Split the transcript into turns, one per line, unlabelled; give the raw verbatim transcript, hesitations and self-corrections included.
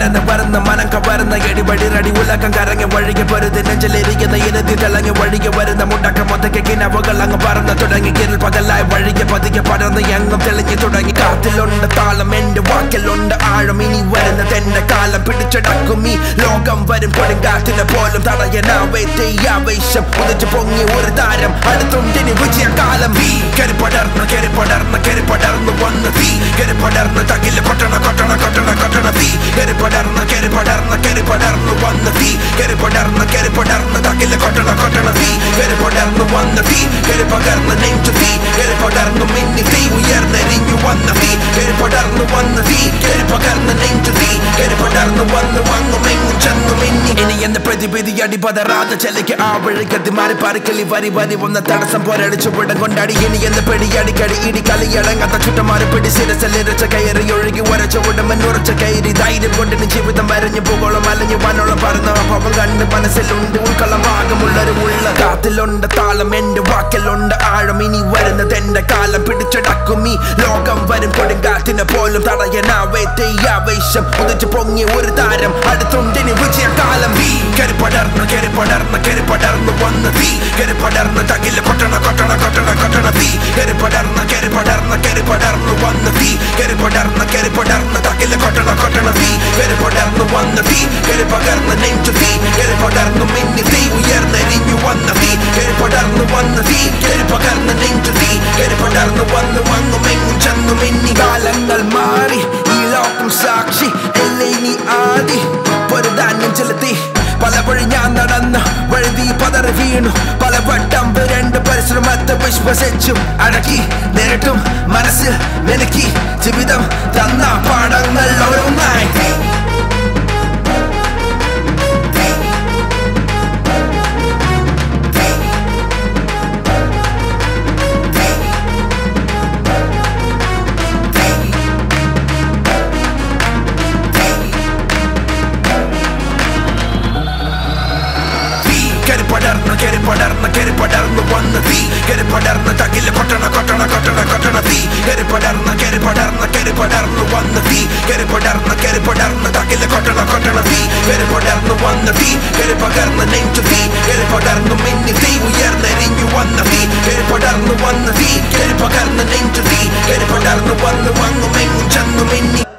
പരന്ന് വരുന്ന മനം കവരുന്ന എടിപടി റടി ഉലകം കറങ്ങി വഴികെ പൊരുതി നെഞ്ചിലിരിക്കുന്ന ഇരതി തിളങ്ങി വഴികെ വരുന്ന മുടക്കം ഒതക്കെ കിനവുകൾ അങ്ങ് പറന്ന് തുടങ്ങി കിരൽ പകലായി വഴികെ പതിക്കെ പടർന്ന് എങ്ങും തെളിഞ്ഞു തുടങ്ങി കാത്തിലുണ്ട് താളം എന്റെ വാക്കിലുണ്ട് ആഴം ഇനി വരുന്നത് എന്റെ കാലം പിടിച്ചടക്കും ഈ ലോകം വരും കൊടുങ്കാറ്റിനെ പോലും തടയനാവേറ്റ ഈ ആവേശം ഉദിച്ചു പൊങ്ങി ഒരു താരം അടുത്തുണ്ടിനി വിജയകാലം തീ കരി പടർന്ന് കരി പടർന്ന് കരി പടർന്നു വന്ന് തീ കരി പടർന്ന് തകില് കൊട്ടണ കൊട്ടണ കൊട്ടണ കൊട്ടണ തീ കരി പടർന്ന് കരി പടർന്ന് കരി പടർന്നു വന്ന് തീ കരി പടർന്ന് കരി പടർന്ന് തകില് കൊട്ടണ കൊട്ടണ തീ കരി പടർന്നു വന്ന് തീ കരി പകർന്ന് നെഞ്ചു തീ കരി പടർന്നു മിന്നി തീ ഉയർന്നെരിഞ്ഞു വന്ന തീ കരി പടർന്നു വന്ന് തീ കരി പകർന്ന് നെഞ്ചു തീ കരി പടർന്നു വന്ന് വന്നു മെങ്ങും ചെന്നു മിന്നി ഇനി എന്ന പ്രതിപിതി അടിപതറാതെ ചെലയ്ക്ക് ആ വഴിക്കത്തി മാറി പാറിക്കലി വരി വരി വന്ന തടസ്സം പോരടിച്ചു വിടം കൊണ്ടാടി ഇനി എന്ന് പിടി അടിക്കടി ഇടി കളി അടങ്ങാത്ത ചുറ്റമാറി പിടി ശിരസലിരച്ച കയറി ഒഴുകി ഉരച്ച ഉടമൻ ഉറച്ച കയറി ധൈര്യം കൊണ്ടിന് ജീവിതം വരഞ്ഞു പോകോളം അലഞ്ഞു വനോളം പറന്ന അപ്പം കണ്ട് മനസ്സിലുണ്ട് ഉൾക്കളം ഭാഗമുള്ളൊരു ഉള്ള കാത്തിലുണ്ട് താളം എന്റെ വാക്കിലുണ്ട് ആഴം ഇനി വരുന്നത് എന്റെ കാലം പിടിച്ചടക്കും ഈ ലോകം വരും കൊടുങ്കാറ്റിനെ പോലും തടയനാവേറ്റ ഈ ആവേശം ഉദിച്ചു പൊങ്ങി ഒരു താരം അടുത്തുണ്ടിനി വിജയകാലം തീ കരി പടർന്ന് കരി പടർന്ന് കരി പടർന്നു വന്ന് തീ കരി പടർന്ന് തകില് കൊട്ടണ കൊട്ടണ കൊട്ടണ കൊട്ടണ തീ കരി പടർന്ന് കരി പടർന്ന് കരി പടർന്നു വന്ന് തീ കരി പടർന്ന് കരി പടർന്ന് തകില് കൊട്ടണ കൊട്ടണ തീ കരി പടർന്നു വന്ന് തീ കരി പകർന്ന് നെഞ്ചു തീ കരി പടർന്നു മിന്നി തീ ഉയർന്നെരിഞ്ഞു വന്ന തീ കരി പടർന്നു വന്ന് തീ കരി പകർന്ന് നെഞ്ചു തീ കരി പടർന്നു വന്ന് വന്നു മെങ്ങും ചെന്നു മിന്നി കാലങ്ങൾ മാറി ഈ ലോകം സാക്ഷി എന്നെ നീ ആടി പൊരുതാനും ചെലുത്തി പല വഴി ഞാൻ നടന്ന് വഴുതി പതറി വീണു പല വട്ടം രണ്ട് പരിശ്രമത്തെ വിശ്വസിച്ചും അടക്കി നേരിട്ടും മനസ്സിൽ നിനക്കി ജീവിതം തന്ന പാഠങ്ങൾ ഓരോന്നായി പടർന്ന് കരി പടർന്ന് കരി പടർന്നു വന്ന് തീ കരി പടർന്ന് തകില് കൊട്ടണ കൊട്ടണ കൊട്ടണ കൊട്ടണ തീ കരി പടർന്ന് കരി പടർന്ന് കരി പടർന്നു വന്ന് തീ കരി പടർന്ന് കരി പടർന്ന് തകില് കൊട്ടണ കൊട്ടണ തീ കരി പടർന്നു വന്ന് തീ കരി പകർന്ന് നെഞ്ചു തീ കരി പടർന്നു മിന്നി തീ ഉയർന്നെരിഞ്ഞു വന്ന തീ കരി പടർന്നു വന്ന് തീ കരി പകർന്ന് നെഞ്ചു തീ കരി പടർന്നു വന്ന് വന്നു മെങ്ങും ചെന്നു മിന്നി